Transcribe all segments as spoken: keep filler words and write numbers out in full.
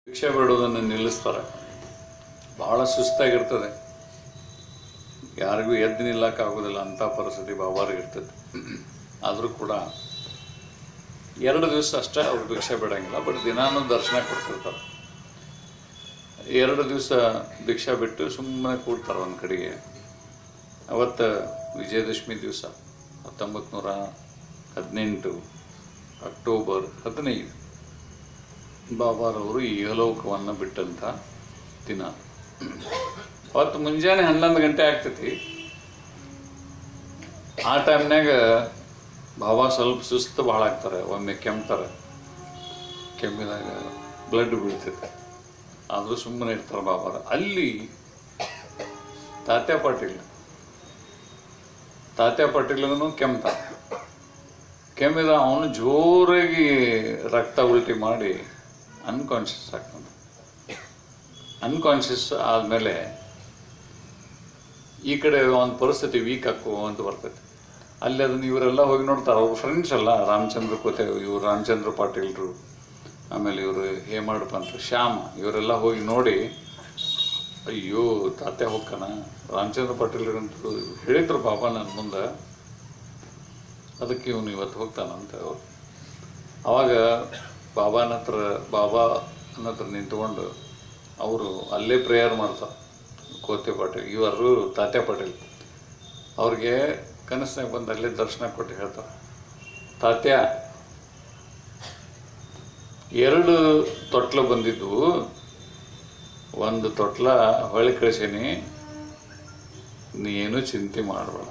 ಭಿಕ್ಷೆ ಬೇಡೋದನ್ನು ನಿಲ್ಲಿಸ್ತಾರೆ. ಬಹಳ ಸುಸ್ತಾಗಿರ್ತದೆ, ಯಾರಿಗೂ ಎದ್ದು ನಿಲ್ಲಕ್ಕಾಗೋದಿಲ್ಲ ಅಂಥ ಪರಿಸ್ಥಿತಿ ಬಾಬಾರಿಗಿರ್ತದೆ. ಆದರೂ ಕೂಡ ಎರಡು ದಿವಸ ಅಷ್ಟೇ ಅವ್ರು ಭಿಕ್ಷೆ ಬೇಡಂಗಿಲ್ಲ, ಬಟ್ ದಿನಾನೂ ದರ್ಶನ ಕೊಡ್ತಿರ್ತಾರೆ. ಎರಡು ದಿವಸ ಭಿಕ್ಷೆ ಬಿಟ್ಟು ಸುಮ್ಮನೆ ಕೂಡ್ತಾರೆ ಒಂದು ಕಡೆಗೆ. ಅವತ್ತು ವಿಜಯದಶಮಿ ದಿವಸ ಹತ್ತೊಂಬತ್ತು ನೂರ ಹದಿನೆಂಟು ಅಕ್ಟೋಬರ್ ಹದಿನೈದು ಬಾಬಾರವರು ಈ ಇಹಲೋಕವನ್ನು ಬಿಟ್ಟಂಥ ದಿನ. ಅವತ್ತು ಮುಂಜಾನೆ ಹನ್ನೊಂದು ಗಂಟೆ ಆಗ್ತೈತಿ. ಆ ಟೈಮ್ನಾಗ ಬಾಬಾ ಸ್ವಲ್ಪ ಸುಸ್ತು ಭಾಳ ಆಗ್ತಾರೆ, ಒಮ್ಮೆ ಕೆಮ್ತಾರೆ, ಕೆಮ್ಮಿದಾಗ ಬ್ಲಡ್ ಬೀಳ್ತೈತೆ, ಆದರೂ ಸುಮ್ಮನೆ ಇರ್ತಾರೆ ಬಾಬಾರ. ಅಲ್ಲಿ ತಾತ್ಯ ಪಾಟೀಲ್ ತಾತ್ಯ ಪಾಟೀಲ್ಗೂ ಕೆಮ್ತಾರೆ. ಕೆಮ್ಮಿದ ಅವನು ಜೋರಾಗಿ ರಕ್ತ ಉಲ್ಟಿ ಮಾಡಿ ಅನ್ಕಾನ್ಷಿಯಸ್ ಆಗ್ತಾನೆ. ಅನ್ಕಾನ್ಷಿಯಸ್ ಆದಮೇಲೆ ಈ ಕಡೆ ಒಂದು ಪರಿಸ್ಥಿತಿ ವೀಕ್ ಹಾಕೋ ಅಂತ ಬರ್ತೈತೆ. ಅಲ್ಲಿ ಅದನ್ನು ಇವರೆಲ್ಲ ಹೋಗಿ ನೋಡ್ತಾರೆ, ಅವ್ರ ಫ್ರೆಂಡ್ಸ್ ಎಲ್ಲ, ರಾಮಚಂದ್ರ ಕೋತೆ, ಇವರು ರಾಮಚಂದ್ರ ಪಾಟೀಲ್ರು, ಆಮೇಲೆ ಇವರು ಹೇಮಾಡ್ ಪಂತ್, ಶ್ಯಾಮ, ಇವರೆಲ್ಲ ಹೋಗಿ ನೋಡಿ, ಅಯ್ಯೋ ತಾತ್ಯ ಹೋಗ್ಕನ, ರಾಮಚಂದ್ರ ಪಾಟೀಲ್ರಂತೂ ಹೇಳಿದ್ರು ಬಾಬಾ ನನ್ನ ಮುಂದೆ, ಅದಕ್ಕೆ ಇವನು ಇವತ್ತು ಹೋಗ್ತಾನಂತ. ಅವರು ಆವಾಗ ಬಾಬಾನ ಹತ್ರ ಬಾಬಾ ನನ್ನ ಹತ್ರ ನಿಂತ್ಕೊಂಡು ಅವರು ಅಲ್ಲೇ ಪ್ರೇಯರ್ ಮಾಡ್ತಾರೆ. ಕೋತೆ ಪಾಟೀಲ್ ಇವರು ತಾತ್ಯ ಪಾಟೀಲ್ ಅವ್ರಿಗೆ ಕನಸಿನಾಗ ಬಂದು ಅಲ್ಲೇ ದರ್ಶನ ಕೊಟ್ಟು ಹೇಳ್ತಾರೆ, ತಾತ್ಯ ಎರಡು ತೊಟ್ಲ ಬಂದಿದ್ವು, ಒಂದು ತೊಟ್ಲ ಹೊಳೆ ಕಳಿಸೀನಿ, ನೀನು ಚಿಂತೆ ಮಾಡಬೇಡ.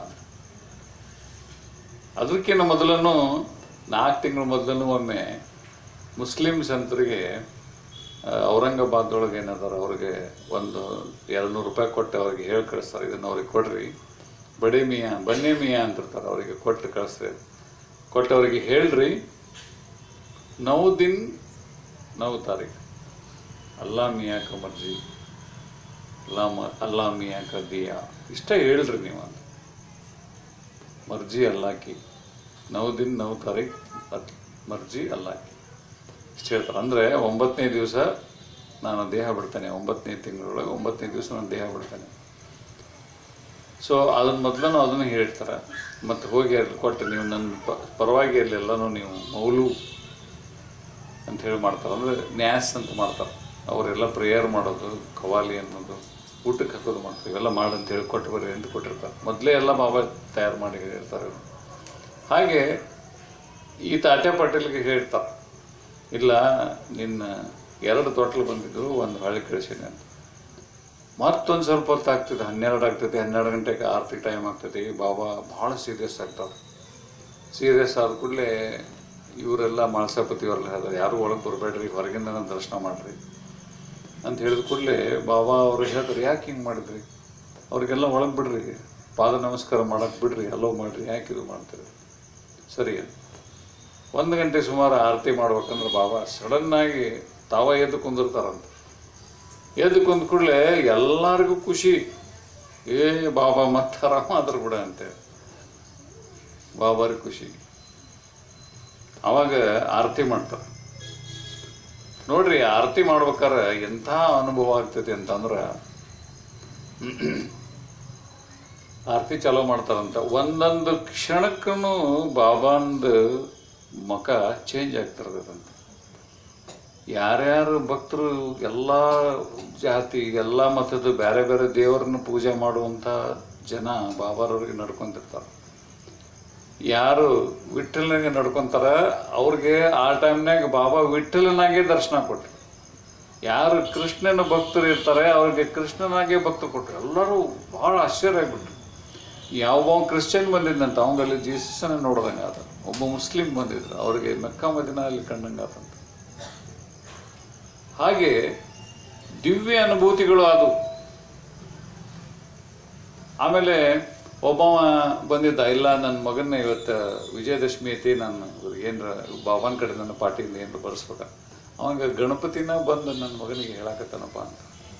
ಅದಕ್ಕಿಂತ ಮೊದಲೂ ನಾಲ್ಕು ತಿಂಗಳ ಮೊದಲೂ ಒಮ್ಮೆ ಮುಸ್ಲಿಂ ಸಂತರಿಗೆ ಔರಂಗಾಬಾದೊಳಗೆ ಏನದಾರ ಅವ್ರಿಗೆ ಒಂದು ಎರಡು ನೂರು ರೂಪಾಯಿ ಕೊಟ್ಟು ಅವ್ರಿಗೆ ಹೇಳಿ ಕಳಿಸ್ತಾರೆ, ಇದನ್ನು ಅವ್ರಿಗೆ ಕೊಡ್ರಿ, ಬಡೇ ಮಿಯಾ ಬನ್ನೇ ಮಿಯಾ ಅಂತಿರ್ತಾರೆ, ಅವರಿಗೆ ಕೊಟ್ಟು ಕಳಿಸ್ರಿ, ಕೊಟ್ಟು ಅವರಿಗೆ ಹೇಳ್ರಿ, ನೌ ದಿನ್ ನೌ ತಾರೀಖು ಅಲ್ಲಾ ಮಿಯಾ ಕ ಮರ್ಜಿ ಅಲ್ಲಾ ಮ ಅಲ್ಲಾ ಮಿಯಾ ಕ ದಿಯಾ, ಇಷ್ಟ ಹೇಳ್ರಿ ನೀವು ಅಂತ. ಮರ್ಜಿ ಅಲ್ಲಾಕಿ, ನೌ ದಿನ್ ನೌ ತಾರೀಖ್ ಮರ್ಜಿ ಅಲ್ಲಾಕಿ ಇಷ್ಟು ಹೇಳ್ತಾರೆ. ಅಂದರೆ ಒಂಬತ್ತನೇ ದಿವಸ ನಾನು ದೇಹ ಬಿಡ್ತೇನೆ, ಒಂಬತ್ತನೇ ತಿಂಗಳೊಳಗೆ ಒಂಬತ್ತನೇ ದಿವಸ ನಾನು ದೇಹ ಬಿಡ್ತೇನೆ. ಸೊ ಅದನ್ನ ಮೊದಲೂ ಅದನ್ನು ಹೇಳ್ತಾರೆ. ಮತ್ತು ಹೋಗಿ ಅಲ್ಲಿ ಕೊಟ್ಟು ನೀವು ನನ್ನ ಪ ಪರವಾಗಿ ಅಲ್ಲಿ ಎಲ್ಲನೂ ನೀವು ಮೌಲು ಅಂತ ಹೇಳಿ ಮಾಡ್ತಾರೆ, ಅಂದರೆ ನ್ಯಾಸ್ ಅಂತ ಮಾಡ್ತಾರೆ. ಅವರೆಲ್ಲ ಪ್ರೇಯರ್ ಮಾಡೋದು, ಕವಾಲಿ ಅನ್ನೋದು, ಊಟಕ್ಕೆ ಹಾಕೋದು ಮಾಡ್ತೀವಿ, ಇವೆಲ್ಲ ಮಾಡಂತ ಹೇಳಿ ಕೊಟ್ಟು ಬರ್ರಿ ಅಂತ ಕೊಟ್ಟಿರ್ತಾರೆ. ಮೊದಲೇ ಎಲ್ಲ ಬಾಬಾ ತಯಾರು ಮಾಡಿ ಹೇಳಿರ್ತಾರೆ. ಹಾಗೆ ಈ ತಾತ್ಯ ಪಾಟೀಲ್ಗೆ ಹೇಳ್ತಾರೆ, ಇಲ್ಲ ನಿನ್ನ ಎರಡು ತೊಟ್ಲು ಬಂದಿದ್ದು, ಒಂದು ಹೊಳೆ ಕಳಿಸೀನಿ ಅಂತ. ಮತ್ತೊಂದು ಸ್ವಲ್ಪ ಹೊತ್ತು ಆಗ್ತದೆ, ಹನ್ನೆರಡು ಆಗ್ತೈತಿ, ಹನ್ನೆರಡು ಗಂಟೆಗೆ ಆರತಿ ಟೈಮ್ ಆಗ್ತೈತಿ. ಬಾಬಾ ಭಾಳ ಸೀರಿಯಸ್ ಆಗ್ತಾರೆ. ಸೀರಿಯಸ್ ಆದ ಕೂಡಲೇ ಇವರೆಲ್ಲ ಮಾಳಸಾಪತಿ ಅವರೆಲ್ಲ ಹೇಳ್ತಾರೆ, ಯಾರು ಒಳಗೆ ಬರಬೇಡ್ರಿ, ಹೊರಗಿಂದ ದರ್ಶನ ಮಾಡಿರಿ ಅಂತ ಹೇಳಿದ ಕೂಡಲೇ ಬಾಬಾ ಅವರು ಹೇಳ್ತಾರೆ, ಯಾಕೆ ಹಿಂಗೆ ಮಾಡಿದ್ರಿ, ಅವ್ರಿಗೆಲ್ಲ ಒಳಗೆ ಬಿಡ್ರಿ, ಪಾದ ನಮಸ್ಕಾರ ಮಾಡೋಕ್ಕೆ ಬಿಡ್ರಿ, ಅಲೋ ಮಾಡಿರಿ, ಯಾಕೆ ಇದು ಮಾಡ್ತೀರಿ, ಸರಿ. ಒಂದು ಗಂಟೆ ಸುಮಾರು ಆರತಿ ಮಾಡ್ಬೇಕಂದ್ರೆ ಬಾಬಾ ಸಡನ್ನಾಗಿ ತಾವ ಎದ್ದು ಕುಂದಿರ್ತಾರಂತ. ಎದ್ದು ಕುಂದ ಕೂಡಲೇ ಎಲ್ಲರಿಗೂ ಖುಷಿ, ಏ ಬಾಬಾ ಮತ್ತೆ ಆರಾಮ ಆದ್ರು ಬಿಡ ಅಂತೇಳಿ ಬಾಬಾರಿಗೆ ಖುಷಿ. ಆವಾಗ ಆರತಿ ಮಾಡ್ತಾರೆ. ನೋಡ್ರಿ, ಆರತಿ ಮಾಡ್ಬೇಕಾದ್ರೆ ಎಂಥ ಅನುಭವ ಆಗ್ತೈತಿ ಅಂತಂದ್ರೆ, ಆರತಿ ಚಾಲೂ ಮಾಡ್ತಾರಂತ, ಒಂದೊಂದು ಕ್ಷಣಕ್ಕೂ ಬಾಬಾಂದು ಮುಖ ಚೇಂಜ್ ಆಗ್ತಿರ್ತದಂತ. ಯಾರ್ಯಾರು ಭಕ್ತರು ಎಲ್ಲ ಜಾತಿ ಎಲ್ಲ ಮತದ ಬೇರೆ ಬೇರೆ ದೇವರನ್ನ ಪೂಜೆ ಮಾಡುವಂಥ ಜನ ಬಾಬಾರವ್ರಿಗೆ ನಡ್ಕೊತಿರ್ತಾರೆ. ಯಾರು ವಿಠ್ಠಲನಾಗೆ ನಡ್ಕೊತಾರ ಅವ್ರಿಗೆ ಆ ಟೈಮ್ನಾಗ ಬಾಬಾ ವಿಠ್ಠಲನಾಗೆ ದರ್ಶನ ಕೊಟ್ಟರು. ಯಾರು ಕೃಷ್ಣನ ಭಕ್ತರು ಇರ್ತಾರೆ ಅವ್ರಿಗೆ ಕೃಷ್ಣನಾಗೆ ಭಕ್ತ ಕೊಟ್ಟರು. ಎಲ್ಲರೂ ಭಾಳ ಆಶ್ಚರ್ಯ ಆಗ್ಬಿಟ್ರು. ಯಾವ ಕ್ರಿಶ್ಚಿಯನ್ ಬಂದಿದ್ದಂತ ಅವಂಗಲ್ಲಿ ಜೀಸಸ್ಸನ್ನ ನೋಡ್ದಂಗೆ ಆತ. ಒಬ್ಬ ಮುಸ್ಲಿಂ ಬಂದಿದ್ರು, ಅವ್ರಿಗೆ ಮೆಕ್ಕಾ ಮದಿನಾ ಅಲ್ಲಿ ಕಂಡಂಗೆ ಆತಂತ. ಹಾಗೆ ದಿವ್ಯ ಅನುಭೂತಿಗಳು ಆದವು. ಆಮೇಲೆ ಒಬ್ಬವ ಬಂದಿದ್ದ, ಇಲ್ಲ ನನ್ನ ಮಗನ್ನ ಇವತ್ತು ವಿಜಯದಶಮಿ ಐತಿ, ನಾನು ಏನರ ಬಾಬಾನ ಕಡೆ ನನ್ನ ಪಾರ್ಟಿಯಿಂದ ಏನರ ಬರ್ಸ್ಬೇಕ, ಅವಾಗ ಗಣಪತಿನ ಬಂದು ನನ್ನ ಮಗನಿಗೆ ಹೇಳಕತ್ತಾನಪ್ಪ ಅಂತ.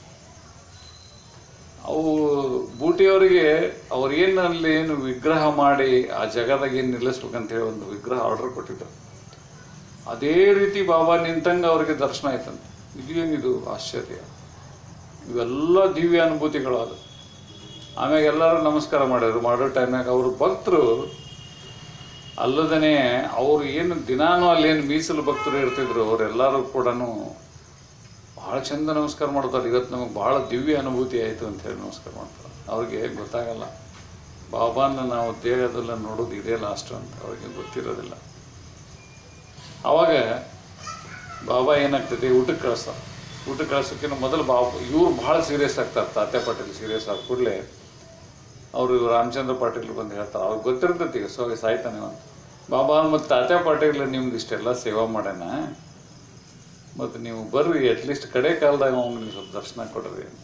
ಅವು ಬೂಟಿಯವರಿಗೆ ಅವ್ರು ಏನಲ್ಲಿ ಏನು ವಿಗ್ರಹ ಮಾಡಿ ಆ ಜಗದಾಗ ಏನು ನಿಲ್ಲಿಸ್ಬೇಕಂತ ಹೇಳಿ ಒಂದು ವಿಗ್ರಹ ಆರ್ಡರ್ ಕೊಟ್ಟಿದ್ದರು. ಅದೇ ರೀತಿ ಬಾಬಾ ನಿಂತಂಗೆ ಅವ್ರಿಗೆ ದರ್ಶನ ಆಯ್ತಂತೆ. ಇದೇನಿದು ಆಶ್ಚರ್ಯ, ಇವೆಲ್ಲ ದಿವ್ಯ ಅನುಭೂತಿಗಳಾದ. ಆಮ್ಯಾಗ ಎಲ್ಲರೂ ನಮಸ್ಕಾರ ಮಾಡಿದ್ರು. ಮಾಡೋ ಟೈಮ್ನಾಗ ಅವರು ಭಕ್ತರು ಅಲ್ಲದೇ ಅವರು ಏನು ದಿನಾನು ಅಲ್ಲೇನು ಮೀಸಲು ಭಕ್ತರು ಇರ್ತಿದ್ರು, ಅವರೆಲ್ಲರೂ ಕೂಡ ಭಾಳ ಚಂದ ನಮಸ್ಕಾರ ಮಾಡ್ತಾರೆ. ಇವತ್ತು ನಮಗೆ ಭಾಳ ದಿವ್ಯ ಅನುಭೂತಿ ಆಯಿತು ಅಂತ ಹೇಳಿ ನಮಸ್ಕಾರ ಮಾಡ್ತಾರೆ. ಅವ್ರಿಗೆ ಗೊತ್ತಾಗಲ್ಲ ಬಾಬಾನ ನಾವು ದೇಹದಲ್ಲ ನೋಡೋದು ಇದೇ ಲಾಸ್ಟ್ ಅಂತ ಅವ್ರಿಗೆ ಗೊತ್ತಿರೋದಿಲ್ಲ. ಆವಾಗ ಬಾಬಾ ಏನಾಗ್ತೈತಿ, ಊಟಕ್ಕೆ ಕಳಿಸ್ತಾರೆ. ಊಟಕ್ಕೆ ಕಳ್ಸೋಕ್ಕಿಂತ ಮೊದಲು ಬಾಬಾ ಇವ್ರು ಭಾಳ ಸೀರಿಯಸ್ ಆಗ್ತಾರೆ. ತಾತ್ಯ ಪಾಟೀಲ್ ಸೀರಿಯಸ್ ಆದ ಕೂಡಲೇ ಅವರು ರಾಮಚಂದ್ರ ಪಾಟೀಲ್ ಬಂದು ಹೇಳ್ತಾರೆ. ಅವ್ರಿಗೆ ಗೊತ್ತಿರ್ತೈತಿ ಸೊ ಸಾಯ್ತಾನೆ ಅಂತ. ಬಾಬಾ ಮತ್ತು ತಾತ್ಯ ಪಾಟೀಲ್ ನಿಮ್ಗೆ ಇಷ್ಟೆಲ್ಲ ಸೇವಾ ಮಾಡ್ಯಾನ, ಮತ್ತು ನೀವು ಬರ್ರಿ ಅಟ್ಲೀಸ್ಟ್ ಕಡೆ ಕಾಲದಾಗ ಅವ್ನಿಗೆ ನೀವು ಸ್ವಲ್ಪ ದರ್ಶನ ಕೊಡ್ರಿ ಅಂತ.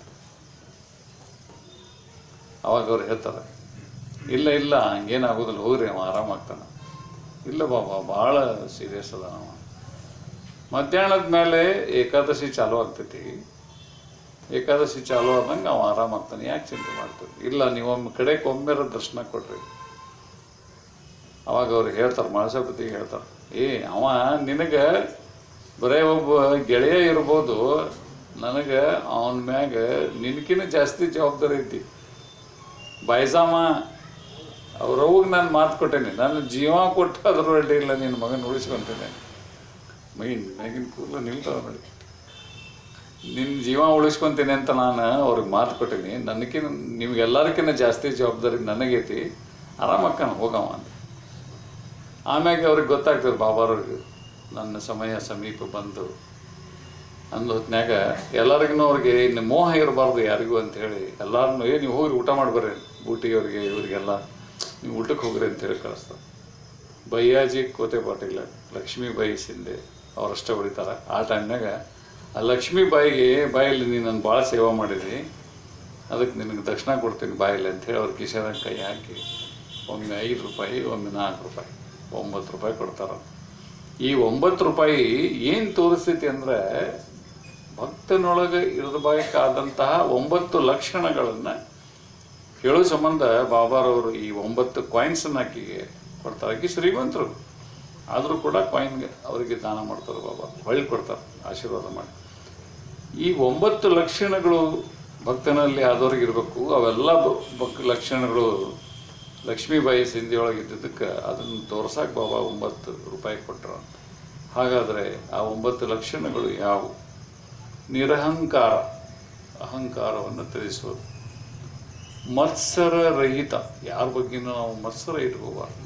ಅವಾಗ ಅವ್ರು ಹೇಳ್ತಾರೆ, ಇಲ್ಲ ಇಲ್ಲ ಹಂಗೇನಾಗೋದಿಲ್ಲ, ಹೋಗ್ರಿ ಅವ ಆರಾಮಾಗ್ತಾನೆ. ಇಲ್ಲ ಬಾಬಾ ಭಾಳ ಸೀರಿಯಸ್ ಅದ ಅವ. ಮಧ್ಯಾಹ್ನದ ಮೇಲೆ ಏಕಾದಶಿ ಚಾಲೂ ಆಗ್ತೈತಿ. ಏಕಾದಶಿ ಚಾಲೂ ಆದಂಗೆ ಅವ ಆರಾಮಾಗ್ತಾನೆ, ಯಾಕೆ ಚಿಂತೆ ಮಾಡ್ತೀವಿ? ಇಲ್ಲ ನೀವು ಒಮ್ಮೆ ಕಡೆಗೆ ಒಮ್ಮೆರ ದರ್ಶನ ಕೊಡ್ರಿ. ಅವಾಗ ಅವ್ರು ಹೇಳ್ತಾರೆ, ಮಳಸಪತಿಗೆ ಹೇಳ್ತಾರೆ, ಏ ಅವ ನಿನಗೆ ಬರೇ ಒಬ್ಬ ಗೆಳೆಯ ಇರ್ಬೋದು, ನನಗೆ ಅವನ ಮ್ಯಾಗ ನಿನಕಿನ ಜಾಸ್ತಿ ಜವಾಬ್ದಾರಿ ಐತಿ. ಬಾಯ್ಸಾಮ ಅವ್ರವ್ಗೆ ನಾನು ಮಾತು ಕೊಟ್ಟೇನೆ, ನಾನು ಜೀವ ಕೊಟ್ಟು ಅದ್ರ ಅಡ್ಡಿ ಇಲ್ಲ, ನಿನ್ನ ಮಗನ ಉಳಿಸ್ಕೊತೇನೆ. ಮೈನ್ ಮ್ಯಾಗಿನ ಕೂದಲು ನಿಲ್ತಾವ ನೋಡಿ, ನಿನ್ನ ಜೀವ ಉಳಿಸ್ಕೊತೀನಿ ಅಂತ ನಾನು ಅವ್ರಿಗೆ ಮಾತು ಕೊಟ್ಟೀನಿ. ನನಗಿನ ನಿಮ್ಗೆಲ್ಲರಿಗಿಂತ ಜಾಸ್ತಿ ಜವಾಬ್ದಾರಿ ನನಗೈತಿ, ಆರಾಮಕ್ಕನ ಹೋಗವ ಅಂತ. ಆಮ್ಯಾಗ ಅವ್ರಿಗೆ ಗೊತ್ತಾಗ್ತದೆ ಬಾಬಾರವ್ರಿಗೆ ನನ್ನ ಸಮಯ ಸಮೀಪ ಬಂದು ಅಂದ ಹೊತ್ನ್ಯಾಗ ಎಲ್ಲರಿಗೂ ಅವ್ರಿಗೆ ಇನ್ನು ಮೋಹ ಇರಬಾರ್ದು ಯಾರಿಗೂ ಅಂಥೇಳಿ ಎಲ್ಲರನ್ನೂ ಏ ನೀವು ಹೋಗಿ ಊಟ ಮಾಡಿಬರ್ರಿ, ಬೂಟಿಯವ್ರಿಗೆ ಇವರಿಗೆಲ್ಲ ನೀವು ಊಟಕ್ಕೆ ಹೋಗ್ರಿ ಅಂತೇಳಿ ಕಳಿಸ್ತಾರೆ. ಬಯ್ಯಾಜಿ ಕೋತೆ ಪಾಟೀಲ, ಲಕ್ಷ್ಮೀ ಬಾಯಿ ಸಿಂಧೆ ಅವರಷ್ಟೇ ಹೊಡಿತಾರೆ. ಆ ಟೈಮ್ನಾಗ ಆ ಲಕ್ಷ್ಮೀ ಬಾಯಿಗೆ, ಬಾಯಲ್ಲಿ ನೀನು ನಾನು ಭಾಳ ಸೇವಾ ಮಾಡಿದಿ, ಅದಕ್ಕೆ ನಿನಗೆ ದಕ್ಷಿಣ ಕೊಡ್ತೀನಿ ಬಾಯಲ್ಲಿ ಅಂಥೇಳಿ ಅವ್ರ ಕಿಶೆದಾಗ ಕೈ ಹಾಕಿ ಒಮ್ಮೆ ಐದು ರೂಪಾಯಿ ಒಮ್ಮೆ ನಾಲ್ಕು ರೂಪಾಯಿ ಒಂಬತ್ತು ರೂಪಾಯಿ ಕೊಡ್ತಾರೆ. ಈ ಒಂಬತ್ತು ರೂಪಾಯಿ ಏನು ತೋರಿಸ್ತೈತಿ ಅಂದರೆ ಭಕ್ತನೊಳಗೆ ಇರಬೇಕಾದಂತಹ ಒಂಬತ್ತು ಲಕ್ಷಣಗಳನ್ನು ಹೇಳೋ ಸಂಬಂಧ ಬಾಬಾರವರು ಈ ಒಂಬತ್ತು ಕಾಯಿನ್ಸನ್ನು ಆಕಿಗೆ ಕೊಡ್ತಾರೆ. ಆಕಿ ಶ್ರೀಮಂತರು ಆದರೂ ಕೂಡ ಕಾಯಿನ್ಗೆ ಅವರಿಗೆ ದಾನ ಮಾಡ್ತಾರೆ. ಬಾಬಾ ಹೊಳ್ಳಿ ಕೊಡ್ತಾರೆ, ಆಶೀರ್ವಾದ ಮಾಡಿ. ಈ ಒಂಬತ್ತು ಲಕ್ಷಣಗಳು ಭಕ್ತನಲ್ಲಿ ಆದವ್ರಿಗೆ ಇರಬೇಕು. ಅವೆಲ್ಲ ಭಕ್ ಲಕ್ಷಣಗಳು ಲಕ್ಷ್ಮೀಬಾಯಿ ಸಿಂಧಿಯೊಳಗೆ ಇದ್ದಿದ್ದಕ್ಕೆ ಅದನ್ನು ತೋರ್ಸಕ್ಕೆ ಬಾಬಾ ಒಂಬತ್ತು ರೂಪಾಯಿ ಕೊಟ್ಟರು ಅಂತ. ಹಾಗಾದರೆ ಆ ಒಂಬತ್ತು ಲಕ್ಷಣಗಳು ಯಾವುವು? ನಿರಹಂಕಾರ, ಅಹಂಕಾರವನ್ನು ತಿಳಿಸೋದು. ಮತ್ಸರ ರಹಿತ, ಯಾರ ಬಗ್ಗೆನೂ ನಾವು ಮತ್ಸರ ಇಟ್ಕೋಬಾರ್ದು.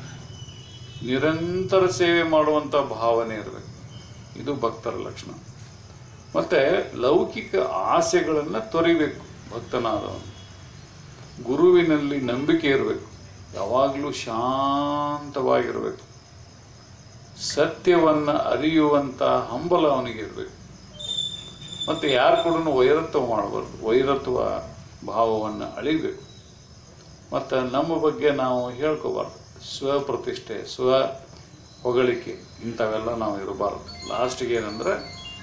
ನಿರಂತರ ಸೇವೆ ಮಾಡುವಂಥ ಭಾವನೆ ಇರಬೇಕು, ಇದು ಭಕ್ತರ ಲಕ್ಷಣ. ಮತ್ತು ಲೌಕಿಕ ಆಸೆಗಳನ್ನು ತೊರಿಬೇಕು ಭಕ್ತನಾದವನು. ಗುರುವಿನಲ್ಲಿ ನಂಬಿಕೆ ಇರಬೇಕು, ಯಾವಾಗಲೂ ಶಾಂತವಾಗಿರಬೇಕು. ಸತ್ಯವನ್ನು ಅರಿಯುವಂಥ ಹಂಬಲ ಅವನಿಗೆ ಇರಬೇಕು. ಮತ್ತು ಯಾರು ಕೂಡ ವೈರತ್ವ ಮಾಡಬಾರ್ದು, ವೈರತ್ವ ಭಾವವನ್ನು ಅಳಿಬೇಕು. ಮತ್ತು ನಮ್ಮ ಬಗ್ಗೆ ನಾವು ಹೇಳ್ಕೋಬಾರ್ದು. ಸ್ವಪ್ರತಿಷ್ಠೆ, ಸ್ವ ಹೊಗಳಿಕೆ ಇಂಥವೆಲ್ಲ ನಾವು ಇರಬಾರ್ದು. ಲಾಸ್ಟಿಗೆ ಏನಂದರೆ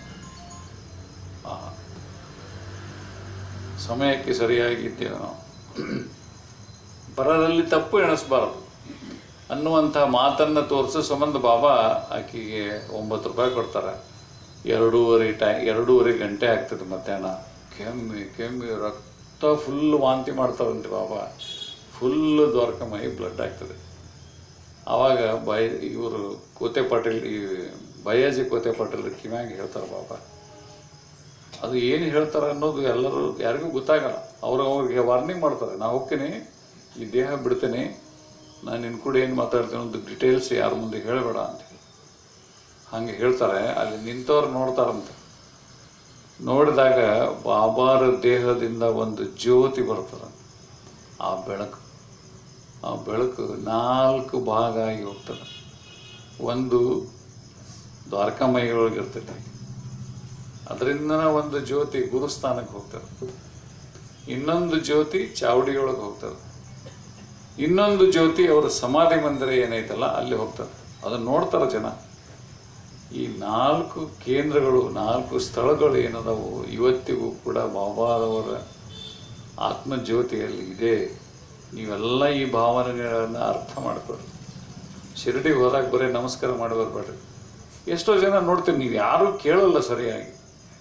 ಸಮಯಕ್ಕೆ ಸರಿಯಾಗಿದ್ದೇವೆ ನಾವು, ಬರದಲ್ಲಿ ತಪ್ಪು ಎಣಿಸ್ಬಾರ್ದು ಅನ್ನುವಂಥ ಮಾತನ್ನು ತೋರಿಸೋ ಸಂಬಂಧ ಬಾಬಾ ಆಕೆಗೆ ಒಂಬತ್ತು ರೂಪಾಯಿ ಕೊಡ್ತಾರೆ. ಎರಡೂವರೆ ಟೈ ಎರಡೂವರೆ ಗಂಟೆ ಆಗ್ತದೆ ಮಧ್ಯಾಹ್ನ. ಕೆಮ್ಮಿ ಕೆಮ್ಮಿ ರಕ್ತ ಫುಲ್ ವಾಂತಿ ಮಾಡ್ತಾರಂತೆ ಬಾಬಾ. ಫುಲ್ಲು ದ್ವಾರಕಮೈ ಬ್ಲಡ್ ಆಗ್ತದೆ. ಆವಾಗ ಬಾಯಿ ಇವರು ಕೋತೆ ಪಾಟೀಲ್, ಈ ಬಯ್ಯಾಜಿ ಕೋತೆ ಪಾಟೀಲ್ ಕಿವ್ಯಾಗ ಹೇಳ್ತಾರೆ ಬಾಬಾ. ಅದು ಏನು ಹೇಳ್ತಾರೆ ಅನ್ನೋದು ಎಲ್ಲರೂ ಯಾರಿಗೂ ಗೊತ್ತಾಗಲ್ಲ. ಅವರು ಅವ್ರಿಗೆ ವಾರ್ನಿಂಗ್ ಮಾಡ್ತಾರೆ, ನಾ ಹೋಗ್ತೀನಿ, ಈ ದೇಹ ಬಿಡ್ತೀನಿ, ನಾನು ನಿನ್ನ ಕೂಡ ಏನು ಮಾತಾಡ್ತೀನಿ ಒಂದು ಡಿಟೇಲ್ಸ್ ಯಾರ ಮುಂದೆ ಹೇಳಬೇಡ ಅಂತೇಳಿ ಹಾಗೆ ಹೇಳ್ತಾರೆ. ಅಲ್ಲಿ ನಿಂತವ್ರು ನೋಡ್ತಾರಂತೆ. ನೋಡಿದಾಗ ಬಾಬಾರ ದೇಹದಿಂದ ಒಂದು ಜ್ಯೋತಿ ಬರ್ತದೆ. ಆ ಬೆಳಕು ಆ ಬೆಳಕು ನಾಲ್ಕು ಭಾಗ ಆಗಿ ಹೋಗ್ತದೆ. ಒಂದು ದ್ವಾರಕಾಮಯಿಯೊಳಗೆ ಇರ್ತೈತೆ, ಅದರಿಂದ ಒಂದು ಜ್ಯೋತಿ ಗುರುಸ್ಥಾನಕ್ಕೆ ಹೋಗ್ತದೆ. ಇನ್ನೊಂದು ಜ್ಯೋತಿ ಚಾವಡಿಯೊಳಗೆ ಹೋಗ್ತದೆ. ಇನ್ನೊಂದು ಜ್ಯೋತಿ ಅವರ ಸಮಾಧಿ ಮಂದಿರ ಏನೈತಲ್ಲ ಅಲ್ಲಿ ಹೋಗ್ತದೆ. ಅದನ್ನು ನೋಡ್ತಾರೆ ಜನ. ಈ ನಾಲ್ಕು ಕೇಂದ್ರಗಳು, ನಾಲ್ಕು ಸ್ಥಳಗಳು ಏನದವು ಇವತ್ತಿಗೂ ಕೂಡ ಬಾಬಾರವರ ಆತ್ಮಜ್ಯೋತಿಯಲ್ಲಿ ಇದೆ. ನೀವೆಲ್ಲ ಈ ಭಾವನೆಗಳನ್ನು ಅರ್ಥ ಮಾಡ್ಕೊಳ್ಳಿ. ಶಿರಡಿಗೆ ಹೋದಾಗ ಬರೀ ನಮಸ್ಕಾರ ಮಾಡಿ ಬರ್ಬೇಡ್ರಿ. ಎಷ್ಟೋ ಜನ ನೋಡ್ತೀವಿ, ನೀವು ಯಾರೂ ಕೇಳಲ್ಲ ಸರಿಯಾಗಿ.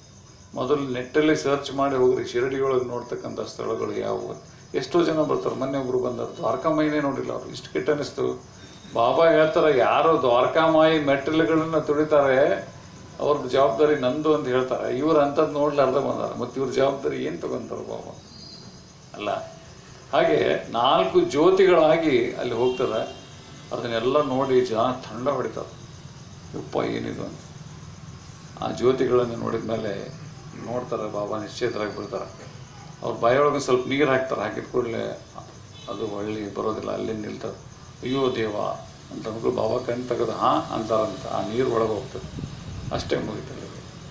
ಮೊದಲು ನೆಟ್ಟಲ್ಲಿ ಸರ್ಚ್ ಮಾಡಿ ಹೋಗ್ರಿ, ಶಿರಡಿಯೊಳಗೆ ನೋಡ್ತಕ್ಕಂಥ ಸ್ಥಳಗಳು ಯಾವುವು. ಎಷ್ಟೋ ಜನ ಬರ್ತಾರೆ. ಮೊನ್ನೆ ಒಬ್ರು ಬಂದರು, ದ್ವಾರಕಾಮಾಯಿನೇ ನೋಡಿಲ್ಲ ಅವರು. ಇಷ್ಟು ಕೆಟ್ಟ ಅನ್ನಿಸ್ತು. ಬಾಬಾ ಹೇಳ್ತಾರೆ, ಯಾರು ದ್ವಾರಕಾಮಾಯಿ ಮೆಟ್ಟಲುಗಳನ್ನ ತುಳಿತಾರೆ ಅವ್ರದ್ದು ಜವಾಬ್ದಾರಿ ನಂದು ಅಂತ ಹೇಳ್ತಾರೆ. ಇವ್ರು ಅಂಥದ್ದು ನೋಡ್ಲಾರ್ದ ಬಂದಾರ. ಮತ್ತು ಇವ್ರ ಜವಾಬ್ದಾರಿ ಏನು ತಗೊಂತಾರೆ ಬಾಬಾ? ಅಲ್ಲ. ಹಾಗೆ ನಾಲ್ಕು ಜ್ಯೋತಿಗಳಾಗಿ ಅಲ್ಲಿ ಹೋಗ್ತದೆ. ಅದನ್ನೆಲ್ಲ ನೋಡಿ ಜನ ತಂಡ ಹೊಡಿತಾರೆ, ಉಪ್ಪ ಏನಿದು ಅಂತ. ಆ ಜ್ಯೋತಿಗಳನ್ನು ನೋಡಿದ ಮೇಲೆ ನೋಡ್ತಾರೆ, ಬಾಬಾ ನಿಶ್ಚೇತರಾಗಿ ಬಿಡ್ತಾರೆ. ಅವ್ರ ಬಾಯೊಳಗೆ ಸ್ವಲ್ಪ ನೀರು ಹಾಕ್ತಾರೆ. ಹಾಕಿದ ಕೂಡಲೇ ಅದು ಹೊಳ್ಳಿ ಬರೋದಿಲ್ಲ, ಅಲ್ಲಿ ನಿಲ್ತಾರೆ. ಅಯ್ಯೋ ದೇವ ಅಂತ ಅಂದ್ಕೊಂಡು ಬಾಬಾ ಕಣ್ಣು ತೆಗೆದು ಹಾಂ ಅಂತಾರಂತ. ಆ ನೀರು ಒಳಗೆ ಹೋಗ್ತದೆ. ಅಷ್ಟೇ ಮುಗಿತದೆ.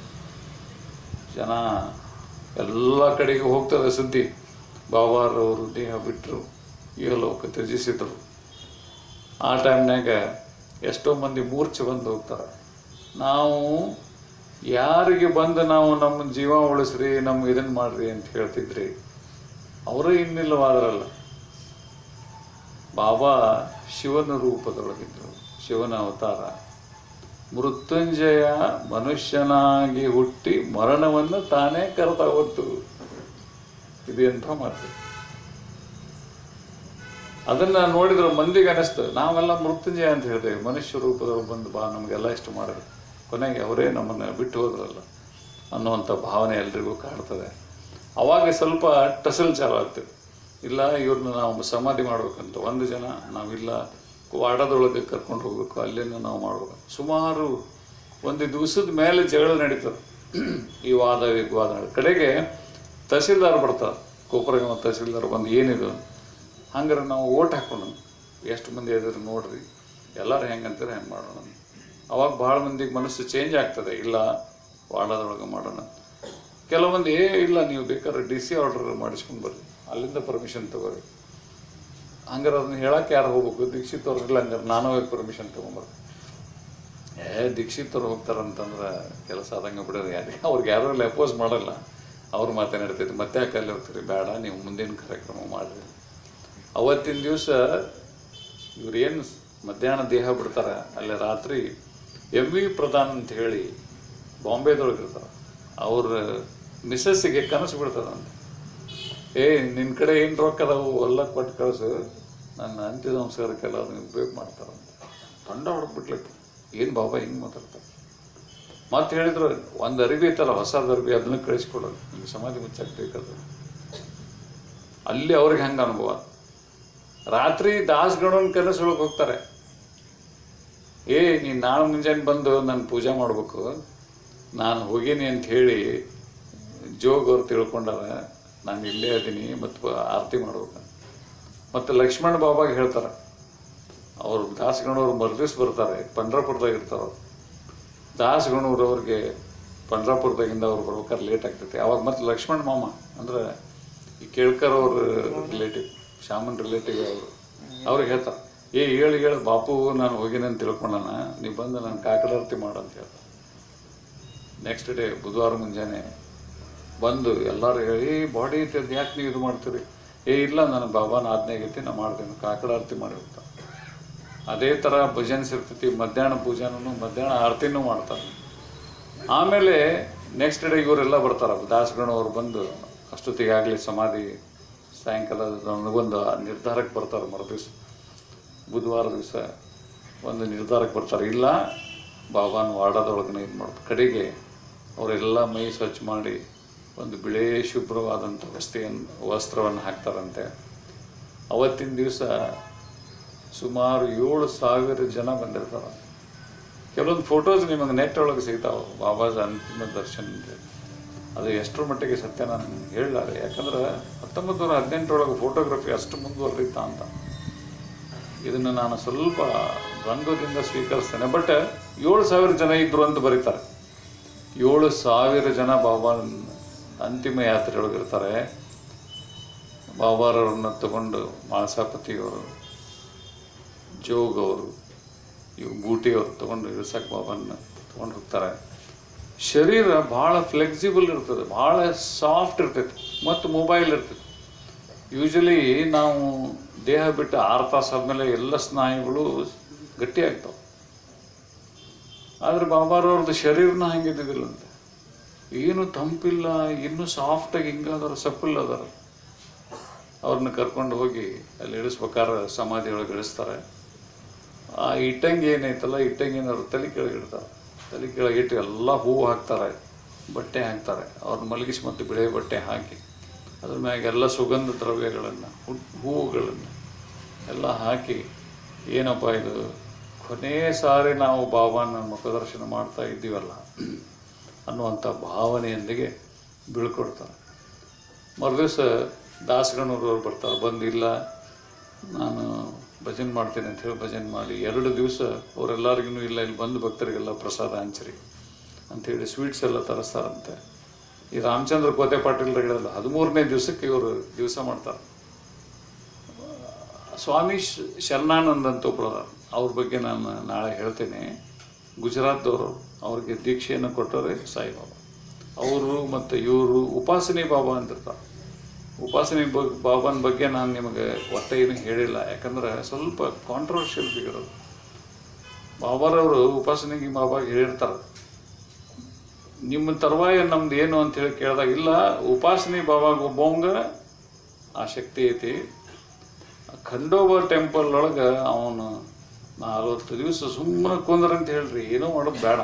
ಜನ ಎಲ್ಲ ಕಡೆಗೆ ಹೋಗ್ತದೆ ಸುದ್ದಿ, ಬಾಬಾರವರು ದೇಹ ಬಿಟ್ಟರು, ಇಹಲೋಕ ತ್ಯಜಿಸಿದರು. ಆ ಟೈಮ್ನಾಗ ಎಷ್ಟೋ ಮಂದಿ ಮೂರ್ಛೆ ಬಂದು ಹೋಗ್ತಾರೆ. ನಾವು ಯಾರಿಗೆ ಬಂದು ನಾವು ನಮ್ಮ ಜೀವ ಉಳಿಸ್ರಿ, ನಮ್ಗೆ ಇದನ್ನು ಮಾಡ್ರಿ ಅಂತ ಹೇಳ್ತಿದ್ರಿ, ಅವರೇ ಇನ್ನಿಲ್ಲವಾದ್ರಲ್ಲ. ಬಾಬಾ ಶಿವನ ರೂಪದೊಳಗಿದ್ರು, ಶಿವನ ಅವತಾರ. ಮೃತ್ಯುಂಜಯ ಮನುಷ್ಯನಾಗಿ ಹುಟ್ಟಿ ಮರಣವನ್ನು ತಾನೇ ಕರೆದ ಹೊತ್ತು. ಇದು ಎಂಥ ಮಾತು. ಅದನ್ನು ನೋಡಿದ್ರೆ ಮಂದಿಗೆ ಅನ್ನಿಸ್ತದೆ, ನಾವೆಲ್ಲ ಮೃತ್ಯುಂಜಯ ಅಂತ ಹೇಳ್ತೇವೆ. ಮನುಷ್ಯ ರೂಪದೊಳಗೆ ಬಂದು ಬಾ ನಮಗೆಲ್ಲ ಇಷ್ಟು ಮಾಡಿದ್ರು, ಕೊನೆಗೆ ಅವರೇ ನಮ್ಮನ್ನು ಬಿಟ್ಟು ಹೋದ್ರಲ್ಲ ಅನ್ನುವಂಥ ಭಾವನೆ ಎಲ್ರಿಗೂ ಕಾಡ್ತದೆ. ಅವಾಗ ಸ್ವಲ್ಪ ಟಸಲ್ ಚಾಲು ಆಗ್ತದೆ. ಇಲ್ಲ, ಇವ್ರನ್ನ ನಾವು ಸಮಾಧಿ ಮಾಡ್ಬೇಕಂತ ಒಂದು ಜನ, ನಾವಿಲ್ಲ ವಾಡದೊಳಗೆ ಕರ್ಕೊಂಡು ಹೋಗ್ಬೇಕು, ಅಲ್ಲಿಂದ ನಾವು ಮಾಡ್ಬೇಕು. ಸುಮಾರು ಒಂದು ದಿವಸದ ಮೇಲೆ ಜಗಳ ನಡೀತದೆ. ಈ ವಾದ ವಿವಾದ ಕಡೆಗೆ ತಹಸೀಲ್ದಾರ್ ಬರ್ತಾರೆ. ಕೊಪ್ಪರಗಾಮ ತಹಸೀಲ್ದಾರ್ ಬಂದು ಏನಿದು, ಹಂಗಾರೆ ನಾವು ಓಟ್ ಹಾಕೊಂಡು ಎಷ್ಟು ಮಂದಿ ಇದ್ರೆ ನೋಡ್ರಿ, ಎಲ್ಲರೂ ಹೆಂಗಂತಾರೆ ಹೆಂಗೆ ಮಾಡೋಣ. ಅವಾಗ ಭಾಳ ಮಂದಿಗೆ ಮನಸ್ಸು ಚೇಂಜ್ ಆಗ್ತದೆ. ಇಲ್ಲ, ವಾಡದೊಳಗೆ ಮಾಡೋಣ. ಕೆಲವೊಂದು ಏ ಇಲ್ಲ, ನೀವು ಬೇಕಾದ್ರೆ ಡಿ ಸಿ ಆರ್ಡರ್ ಮಾಡಿಸ್ಕೊಂಡು ಬರ್ರಿ, ಅಲ್ಲಿಂದ ಪರ್ಮಿಷನ್ ತಗೋರಿ. ಹಂಗಾರೆ ಅದನ್ನ ಹೇಳಕ್ಕೆ ಯಾರು ಹೋಗ್ಬೇಕು? ದೀಕ್ಷಿತ್ ಅವ್ರಿಲ್ಲ, ಹಂಗಾರೆ ನಾನು ಹೋಗಿ ಪರ್ಮಿಷನ್ ತೊಗೊಂಬರ್ರಿ. ಏ ದೀಕ್ಷಿತ್ ಅವ್ರು ಹೋಗ್ತಾರಂತಂದ್ರೆ ಕೆಲಸ ಆದಂಗೆ ಬಿಡೋದು. ಯಾರಿಗೆ ಅವ್ರಿಗೆ ಯಾರು ಇಲ್ಲಿ ಅಪೋಸ್ ಮಾಡಲ್ಲ. ಅವ್ರು ಮಾತನಾಡ್ತಿದ್ರು, ಮತ್ತೆ ಯಾಕೆ ಅಲ್ಲಿ ಹೋಗ್ತೀರಿ? ಬೇಡ, ನೀವು ಮುಂದಿನ ಕಾರ್ಯಕ್ರಮ ಮಾಡಿರಿ. ಅವತ್ತಿನ ದಿವಸ ಇವ್ರೇನು ಮಧ್ಯಾಹ್ನ ದೇಹ ಬಿಡ್ತಾರೆ, ಅಲ್ಲಿ ರಾತ್ರಿ ಎಮ್ ವಿ ಪ್ರಧಾನ್ ಅಂತ ಹೇಳಿ ಬಾಂಬೆದೊಳಗೆ ಇರ್ತಾರೆ. ಅವ್ರ ಮಿಸ್ಸಸ್ಸಿಗೆ ಕನಸು ಬಿಡ್ತದಂತ, ಏ ನಿನ್ನ ಕಡೆ ಏನು ರೊಕ್ಕ ಅದಾವು ಎಲ್ಲ ಕೊಟ್ಟು ಕಳಿಸು, ನನ್ನ ಅಂತ್ಯ ಸಂಸ್ಕಾರಕ್ಕೆಲ್ಲ ಅದನ್ನ ಉಪಯೋಗ ಮಾಡ್ತಾರಂತ. ತಂಡ ಹೊಡೆದ್ಬಿಟ್ಲಿಕ್ಕೆ, ಏನು ಬಾಬಾ ಹಿಂಗೆ ಮಾತಾಡ್ತಾರೆ. ಮತ್ತೆ ಹೇಳಿದ್ರು, ಒಂದು ಅರಿವಿ ಐತಲ್ಲ, ಹೊಸದ ಅರಿವಿ, ಅದನ್ನು ಕಳಿಸ್ಕೊಡೋದು, ನಿಮ್ಗೆ ಸಮಾಧಿ ಮುಚ್ಚಾಕ್ ಬೇಕಾದ್ರೆ. ಅಲ್ಲಿ ಅವ್ರಿಗೆ ಹಂಗೆ ಅನುಭವ. ರಾತ್ರಿ ದಾಸ್ಗಣನ ಕನಸೊಳಗೆ ಹೋಗ್ತಾರೆ, ಏ ನೀನು ನಾಳೆ ಮುಂಜಾನೆ ಬಂದು ನಾನು ಪೂಜೆ ಮಾಡಬೇಕು, ನಾನು ಹೋಗೀನಿ ಅಂತ ಹೇಳಿ ಜೋಗ್ ಅವ್ರು ತಿಳ್ಕೊಂಡಾರ, ನಾನು ಇಲ್ಲೇ ಅದೀನಿ ಮತ್ತು ಆರತಿ ಮಾಡ್ಬೇಕು. ಮತ್ತು ಲಕ್ಷ್ಮಣ ಬಾಬಾಗೆ ಹೇಳ್ತಾರೆ, ಅವರು ದಾಸಗಣವ್ರು ಮರುದಿವ್ಸ ಬರ್ತಾರೆ, ಪಂಡ್ರಾಪುರದಾಗ ಇರ್ತಾರೆ ಅವ್ರು. ದಾಸಗಣವ್ರವ್ರಿಗೆ ಪಂಡ್ರಾಪುರದಾಗಿಂದ ಅವ್ರು ಬರ್ಬೇಕಾದ್ರೆ ಲೇಟ್ ಆಗ್ತೈತಿ. ಅವಾಗ ಮತ್ತು ಲಕ್ಷ್ಮಣ ಮಾಮ ಅಂದ್ರೆ ಈ ಕೇಳ್ಕರ್ ಅವ್ರ ರಿಲೇಟಿವ್, ಶಾಮನ್ ರಿಲೇಟಿವ್ ಅವರು, ಅವ್ರಿಗೆ ಹೇಳ್ತಾರೆ, ಏ ಹೇಳಿ ಹೇಳಿ ಬಾಪು ನಾನು ಹೋಗಿನಿ ಅಂತ ತಿಳ್ಕೊಂಡಾನ, ನೀವು ಬಂದು ನಾನು ಕಾಕಡಾರತಿ ಮಾಡಂತ ಹೇಳ್ತಾರೆ. ನೆಕ್ಸ್ಟ್ ಡೇ ಬುಧವಾರ ಮುಂಜಾನೆ ಬಂದು ಎಲ್ಲರೂ ಹೇಳಿ, ಬಾಡಿ ಐತೆ ಅದು ಯಾಕೆ ನೀವು ಇದು ಮಾಡ್ತೀರಿ? ಏ ಇಲ್ಲ, ನಾನು ಬಾಬಾನ ಆಜ್ಞೆ ಆಗೈತಿ, ನಾನು ಮಾಡ್ತೇನೆ, ಕಾಕಡಾರತಿ ಮಾಡಿ ಹೋಗ್ತಾನೆ. ಅದೇ ಥರ ಭಜನ್ಸ್ ಇರ್ತೈತಿ, ಮಧ್ಯಾಹ್ನ ಪೂಜಾನೂ ಮಧ್ಯಾಹ್ನ ಆರತಿನೂ ಮಾಡ್ತಾರೆ. ಆಮೇಲೆ ನೆಕ್ಸ್ಟ್ ಡೇ ಇವರೆಲ್ಲ ಬರ್ತಾರೆ, ದಾಸಗಣವ್ರು ಬಂದು ಅಷ್ಟೊತ್ತಿಗೆ ಆಗಲಿ ಸಮಾಧಿ ಸಾಯಂಕಾಲ ನನಗೊಂದು ನಿರ್ಧಾರಕ್ಕೆ ಬರ್ತಾರೆ. ಮರುದಿವ್ಸ ಬುಧವಾರ ದಿವಸ ಒಂದು ನಿರ್ಧಾರಕ್ಕೆ ಬರ್ತಾರೆ, ಇಲ್ಲ ಬಾಬಾನ ವಾಡದೊಳಗನೆ ಇದು ಮಾಡ್ತಾರೆ. ಕಡೆಗೆ ಅವರೆಲ್ಲ ಮೈ ಸ್ವಚ್ಛ ಮಾಡಿ ಒಂದು ಬಿಳೇ ಶುಭ್ರವಾದಂಥ ವಸ್ತಿಯನ್ನು ವಸ್ತ್ರವನ್ನು ಹಾಕ್ತಾರಂತೆ. ಅವತ್ತಿನ ದಿವಸ ಸುಮಾರು ಏಳು ಸಾವಿರ ಜನ ಬಂದಿರ್ತಾರೆ. ಕೆಲವೊಂದು ಫೋಟೋಸ್ ನಿಮಗೆ ನೆಟ್ ಒಳಗೆ ಸಿಗ್ತಾವೆ, ಬಾಬಾಜ ಅಂತಿಮ ದರ್ಶನ. ಅದು ಎಷ್ಟರ ಮಟ್ಟಿಗೆ ಸತ್ಯ ನಾನು ಹೇಳಲಾರೆ, ಯಾಕಂದ್ರೆ ಹತ್ತೊಂಬತ್ತು ನೂರ ಹದಿನೆಂಟರೊಳಗೆ ಫೋಟೋಗ್ರಫಿ ಅಷ್ಟು ಮುಂದುವರೆದಿತ್ತ ಅಂತ. ಇದನ್ನು ನಾನು ಸ್ವಲ್ಪ ದ್ವಂದ್ವದಿಂದ ಸ್ವೀಕರಿಸ್ತೇನೆ. ಬಟ್ ಏಳು ಸಾವಿರ ಜನ ಇದ್ರು ಅಂತ ಬರೀತಾರೆ. ಏಳು ಸಾವಿರ ಜನ ಬಾಬಾ ಅಂತಿಮ ಯಾತ್ರೆಯೊಳಗಿರ್ತಾರೆ. ಬಾಬಾರವ್ರನ್ನ ತಗೊಂಡು ಮಾಳಸಾಪತಿಯವರು, ಜೋಗ್ ಅವರು, ಇವು ಬೂಟಿಯವರು ತಗೊಂಡು ಇಳಿಸಕ್ಕೆ ಬಾಬಾನ ತೊಗೊಂಡು ಹೋಗ್ತಾರೆ. ಶರೀರ ಭಾಳ ಫ್ಲೆಕ್ಸಿಬಲ್ ಇರ್ತದೆ, ಭಾಳ ಸಾಫ್ಟ್ ಇರ್ತೈತಿ, ಮತ್ತು ಮೊಬೈಲ್ ಇರ್ತೈತಿ. ಯೂಶಲಿ ನಾವು ದೇಹ ಬಿಟ್ಟು ಆರು ತಾಸು ಆದಮೇಲೆ ಎಲ್ಲ ಸ್ನಾಯುಗಳು ಗಟ್ಟಿ ಆಗ್ತಾವೆ. ಆದರೆ ಬಾಬಾರವ್ರದ್ದು ಶರೀರನ ಹಂಗಿದ್ದಿದ್ದಿಲ್ಲಂತೆ. ಏನು ತಂಪಿಲ್ಲ, ಇನ್ನೂ ಸಾಫ್ಟಾಗಿ ಹಿಂಗಾದಾರ, ಸಪ್ಪಲ್ ಅದಾರ. ಅವ್ರನ್ನ ಕರ್ಕೊಂಡು ಹೋಗಿ ಅಲ್ಲಿ ಇಳಿಸ್ಬೇಕಾದ್ರೆ ಸಮಾಧಿ ಒಳಗೆ ಇಳಿಸ್ತಾರೆ. ಆ ಇಟ್ಟಂಗಿ ಏನೈತಲ್ಲ, ಇಟ್ಟಂಗಿನವ್ರು ತಲೆ ಕೆಳಗಿಡ್ತಾರೆ. ತಲೆ ಕೆಳಗಿಟ್ಟು ಎಲ್ಲ ಹೂವು ಹಾಕ್ತಾರೆ, ಬಟ್ಟೆ ಹಾಕ್ತಾರೆ. ಅವ್ರನ್ನ ಮಲಗಿಸಿ ಮತ್ತು ಬಿಳೆ ಬಟ್ಟೆ ಹಾಕಿ ಅದ್ರ ಮ್ಯಾಗೆಲ್ಲ ಸುಗಂಧ ದ್ರವ್ಯಗಳನ್ನು, ಹೂವುಗಳನ್ನು ಎಲ್ಲ ಹಾಕಿ, ಏನಪ್ಪ ಇದು ಕೊನೆ ಸಾರಿ ನಾವು ಬಾಬಾನ ಮುಖದರ್ಶನ ಮಾಡ್ತಾ ಇದ್ದೀವಲ್ಲ ಅನ್ನುವಂಥ ಭಾವನೆಯೊಂದಿಗೆ ಬೀಳ್ಕೊಡ್ತಾರೆ. ಮರುದಿವಸ ದಾಸಗಣೂರವ್ರು ಬರ್ತಾರೆ. ಬಂದಿಲ್ಲ, ನಾನು ಭಜನೆ ಮಾಡ್ತೀನಿ ಅಂತ ಹೇಳಿ ಭಜನೆ ಮಾಡಿ ಎರಡು ದಿವಸ ಅವರೆಲ್ಲರಿಗೂ ಇಲ್ಲ, ಇಲ್ಲಿ ಬಂದು ಭಕ್ತರಿಗೆಲ್ಲ ಪ್ರಸಾದ ಹಂಚ್ರಿ ಅಂಥೇಳಿ ಸ್ವೀಟ್ಸ್ ಎಲ್ಲ ತರಿಸ್ತಾರಂತೆ. ಈ ರಾಮಚಂದ್ರ ಕೋತೆ ಪಾಟೀಲ್ರಿಗೆಲ್ಲ ಹದಿಮೂರನೇ ದಿವಸಕ್ಕೆ ಇವರು ದಿವಸ ಮಾಡ್ತಾರೆ. ಸ್ವಾಮಿ ಶರಣಾನಂದ್ ಅಂತ ಒಬ್ಬರು, ಅವ್ರ ಬಗ್ಗೆ ನಾನು ನಾಳೆ ಹೇಳ್ತೇನೆ. ಗುಜರಾತ್ದವರು, ಅವ್ರಿಗೆ ದೀಕ್ಷೆಯನ್ನು ಕೊಟ್ಟರೆ ಸಾಯಿಬಾಬಾ. ಅವರು ಮತ್ತು ಇವರು ಉಪಾಸನೆ ಬಾಬಾ ಅಂತಿರ್ತಾರೆ. ಉಪಾಸನೆ ಬಗ್ ಬಾಬಾನ ಬಗ್ಗೆ ನಾನು ನಿಮಗೆ ಒಟ್ಟೆ ಏನು ಹೇಳಿಲ್ಲ, ಯಾಕಂದ್ರೆ ಸ್ವಲ್ಪ ಕಾಂಟ್ರವರ್ಷಿಯಲ್ ಫಿಗರ್ ಅದು. ಬಾಬಾರವರು ಉಪಾಸನೆಗೆ ಬಾಬಾ ಹೇಳಿರ್ತಾರೆ. ನಿಮ್ಮ ತರುವಾಯ ನಮ್ದು ಏನು ಅಂತ ಹೇಳಿ ಕೇಳಿದಾಗ, ಇಲ್ಲ ಉಪಾಸನೆ ಬಾಬಾಗ ಒಬ್ಬವಂಗ ಆ ಶಕ್ತಿ ಐತಿ. ಖಂಡೋಬಾ ಟೆಂಪಲ್ ಒಳಗೆ ಅವನು ನಲ್ವತ್ತು ದಿವಸ ಸುಮ್ಮನೆ ಕುಂದ್ರಂತ ಹೇಳ್ರಿ, ಏನೋ ಮಾಡೋದು ಬೇಡ,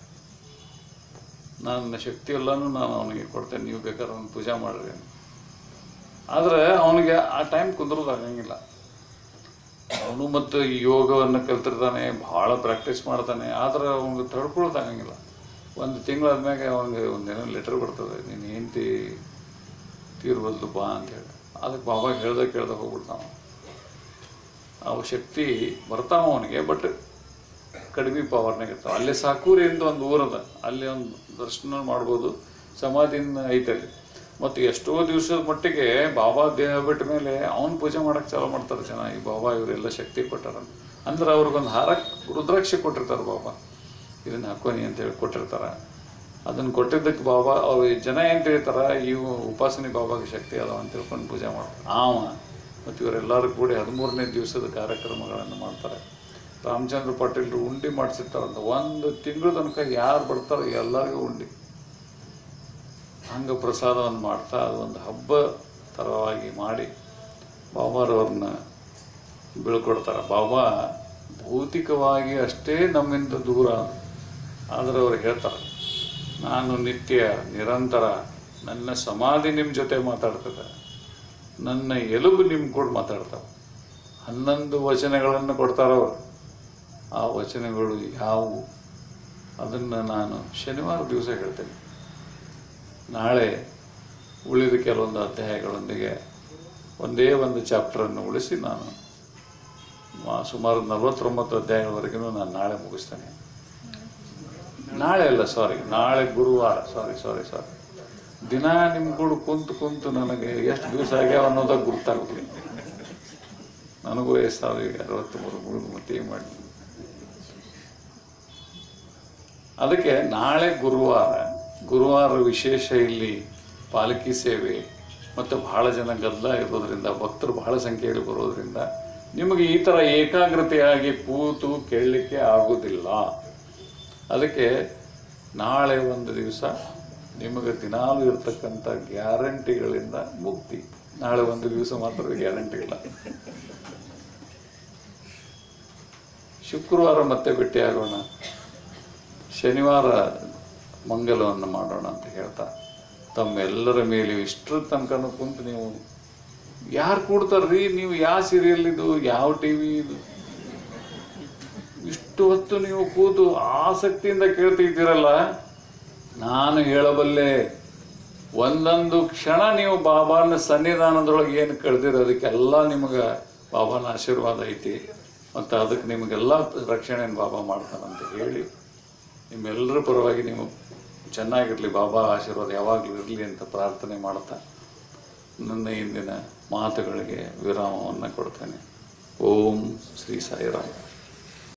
ನನ್ನ ಶಕ್ತಿ ಎಲ್ಲನೂ ನಾನು ಅವನಿಗೆ ಕೊಡ್ತೇನೆ, ನೀವು ಬೇಕಾದ್ರೆ ಅವ್ನು ಪೂಜೆ ಮಾಡ್ರಿ. ಆದರೆ ಅವನಿಗೆ ಆ ಟೈಮ್ ಕುಂದ್ರೋದಾಗಂಗಿಲ್ಲ. ಅವನು ಮತ್ತು ಯೋಗವನ್ನು ಕಲ್ತಿರ್ತಾನೆ, ಭಾಳ ಪ್ರಾಕ್ಟೀಸ್ ಮಾಡ್ತಾನೆ, ಆದರೆ ಅವನಿಗೆ ತಡ್ಕೊಳ್ಳೋದಾಗಂಗಿಲ್ಲ. ಒಂದು ತಿಂಗಳಾದ್ಮ್ಯಾಗ ಅವನಿಗೆ ಒಂದೇನೋ ಲೆಟರ್ ಬರ್ತದೆ, ನೀನು ಹೆಂಡತಿ ತೀರ್ಬಲ್ದು ಬಾ ಅಂತೇಳಿ. ಅದಕ್ಕೆ ಬಾಬಾ ಹೇಳ್ದಾಗ ಕೇಳ್ದಾಗ ಹೋಗ್ಬಿಡ್ತಾವ. ಅವು ಶಕ್ತಿ ಬರ್ತಾವ ಅವನಿಗೆ, ಬಟ್ ಕಡಿಮೆ ಪವರ್ನಾಗ ಇರ್ತಾವೆ. ಅಲ್ಲೇ ಸಾಕೂರಿ ಅಂತ ಒಂದು ಊರದ, ಅಲ್ಲಿ ಒಂದು ದರ್ಶನ ಮಾಡ್ಬೋದು, ಸಮಾಧಿನ ಐತಲ್ಲಿ. ಮತ್ತು ಎಷ್ಟೋ ದಿವಸದ ಮಟ್ಟಿಗೆ ಬಾಬಾ ದೇಹ ಬಿಟ್ಟ ಮೇಲೆ ಅವನು ಪೂಜೆ ಮಾಡೋಕ್ಕೆ ಚಾಲೂ ಮಾಡ್ತಾರೆ ಜನ. ಈ ಬಾಬಾ ಇವರೆಲ್ಲ ಶಕ್ತಿ ಕೊಟ್ಟಾರ ಅಂದ್ರೆ ಅವ್ರಿಗೊಂದು ಹಾರ ರುದ್ರಾಕ್ಷಿ ಕೊಟ್ಟಿರ್ತಾರೆ. ಬಾಬಾ ಇದನ್ನು ಹಾಕೋನಿ ಅಂತೇಳಿ ಕೊಟ್ಟಿರ್ತಾರೆ. ಅದನ್ನು ಕೊಟ್ಟಿದ್ದಕ್ಕೆ ಬಾಬಾ ಅವ್ರು ಜನ ಏನು ತಿಳಿತಾರೆ, ಇವು ಉಪಾಸನೆ ಬಾಬಾಗೆ ಶಕ್ತಿ ಅದಾವ ಅಂತ ತಿಳ್ಕೊಂಡು ಪೂಜೆ ಮಾಡ್ತಾರೆ. ಆವ ಮತ್ತು ಇವರೆಲ್ಲರೂ ಕೂಡಿ ಹದಿಮೂರನೇ ದಿವಸದ ಕಾರ್ಯಕ್ರಮಗಳನ್ನು ಮಾಡ್ತಾರೆ. ರಾಮಚಂದ್ರ ಪಾಟೀಲ್ರು ಉಂಡಿ ಮಾಡಿಸಿರ್ತಾರಂತ. ಒಂದು ತಿಂಗಳ ತನಕ ಯಾರು ಬರ್ತಾರೋ ಎಲ್ಲರಿಗೂ ಉಂಡಿ ಹಂಗೆ ಪ್ರಸಾದವನ್ನು ಮಾಡ್ತಾ ಅದೊಂದು ಹಬ್ಬ ಥರವಾಗಿ ಮಾಡಿ ಬಾಬಾರವ್ರನ್ನ ಬೀಳ್ಕೊಡ್ತಾರೆ. ಬಾಬಾ ಭೌತಿಕವಾಗಿ ಅಷ್ಟೇ ನಮ್ಮಿಂದ ದೂರ, ಆದರೆ ಅವ್ರು ಹೇಳ್ತಾರೆ, ನಾನು ನಿತ್ಯ ನಿರಂತರ, ನನ್ನ ಸಮಾಧಿ ನಿಮ್ಮ ಜೊತೆ ಮಾತಾಡ್ತದೆ, ನನ್ನ ಎಲುಬು ನಿಮ್ಮ ಕೂಡ ಮಾತಾಡ್ತಾವೆ. ಹನ್ನೊಂದು ವಚನಗಳನ್ನು ಕೊಡ್ತಾರವರು. ಆ ವಚನಗಳು ಯಾವುವು ಅದನ್ನು ನಾನು ಶನಿವಾರ ದಿವಸ ಹೇಳ್ತೇನೆ. ನಾಳೆ ಉಳಿದ ಕೆಲವೊಂದು ಅಧ್ಯಾಯಗಳೊಂದಿಗೆ ಒಂದೇ ಒಂದು ಚಾಪ್ಟರನ್ನು ಉಳಿಸಿ ನಾನು ಸುಮಾರು ನಲವತ್ತೊಂಬತ್ತು ಅಧ್ಯಾಯಗಳವರೆಗೂ ನಾನು ನಾಳೆ ಮುಗಿಸ್ತೇನೆ. ನಾಳೆ ಅಲ್ಲ, ಸಾರಿ, ನಾಳೆ ಗುರುವಾರ. ಸಾರಿ ಸಾರಿ ಸಾರಿ ದಿನ ನಿಮ್ಮ ಕೂಡ ಕುಂತು ಕುಂತು ನನಗೆ ಎಷ್ಟು ದಿವಸ ಆಗ್ಯಾವ ಅನ್ನೋದಾಗ ಗುರ್ತಾಗುತ್ತೆ. ನನಗೂ ಎಷ್ಟು ಸಾವಿರ ಅರವತ್ತ್ಮೂರು ಮುಗಿದು ಮತ್ತೆ ಮಾಡಿ. ಅದಕ್ಕೆ ನಾಳೆ ಗುರುವಾರ ಗುರುವಾರ ವಿಶೇಷ ಇಲ್ಲಿ ಪಾಲಕಿ ಸೇವೆ ಮತ್ತು ಬಹಳ ಜನ ಗದ್ದಲ ಇರೋದ್ರಿಂದ, ಭಕ್ತರು ಬಹಳ ಸಂಖ್ಯೆಯಲ್ಲಿ ಬರೋದ್ರಿಂದ ನಿಮಗೆ ಈ ಥರ ಏಕಾಗ್ರತೆಯಾಗಿ ಕೂತು ಕೇಳಲಿಕ್ಕೆ ಆಗೋದಿಲ್ಲ. ಅದಕ್ಕೆ ನಾಳೆ ಒಂದು ದಿವಸ ನಿಮಗೆ ದಿನಾಲೂ ಇರ್ತಕ್ಕಂಥ ಗ್ಯಾರಂಟಿಗಳಿಂದ ಮುಕ್ತಿ. ನಾಳೆ ಒಂದು ದಿವಸ ಮಾತ್ರ ಗ್ಯಾರಂಟಿ ಇಲ್ಲ. ಶುಕ್ರವಾರ ಮತ್ತೆ ಭೇಟಿಯಾಗೋಣ, ಶನಿವಾರ ಮಂಗಲವನ್ನು ಮಾಡೋಣ ಅಂತ ಹೇಳ್ತಾ ತಮ್ಮೆಲ್ಲರ ಮೇಲೆ ಇಷ್ಟರ ತನಕ ಕುಂತು ನೀವು ಯಾರು ಕೂಡ್ತಾರ್ರಿ, ನೀವು ಯಾವ ಸೀರಿಯಲ್ ಇದು, ಯಾವ ಟಿ ವಿ ಇದು, ಇಷ್ಟು ಹೊತ್ತು ನೀವು ಕೂತು ಆಸಕ್ತಿಯಿಂದ ಕೇಳ್ತಿದ್ದೀರಲ್ಲ, ನಾನು ಹೇಳಬಲ್ಲೆ, ಒಂದೊಂದು ಕ್ಷಣ ನೀವು ಬಾಬಾನ ಸನ್ನಿಧಾನದೊಳಗೆ ಏನು ಕಳೆದಿರೋ ಅದಕ್ಕೆಲ್ಲ ನಿಮಗೆ ಬಾಬಾನ ಆಶೀರ್ವಾದ ಐತಿ. ಮತ್ತು ಅದಕ್ಕೆ ನಿಮಗೆಲ್ಲ ರಕ್ಷಣೆಯನ್ನು ಬಾಬಾ ಮಾಡ್ತಾನಂತ ಹೇಳಿ ನಿಮ್ಮೆಲ್ಲರ ಪರವಾಗಿ ನೀವು ಚೆನ್ನಾಗಿರಲಿ, ಬಾಬಾ ಆಶೀರ್ವಾದ ಯಾವಾಗಲೂ ಇರಲಿ ಅಂತ ಪ್ರಾರ್ಥನೆ ಮಾಡ್ತಾ ನನ್ನ ಇಂದಿನ ಮಾತುಗಳಿಗೆ ವಿರಾಮವನ್ನು ಕೊಡ್ತೇನೆ. ಓಂ ಶ್ರೀ ಸಾಯಿರಾಮ್.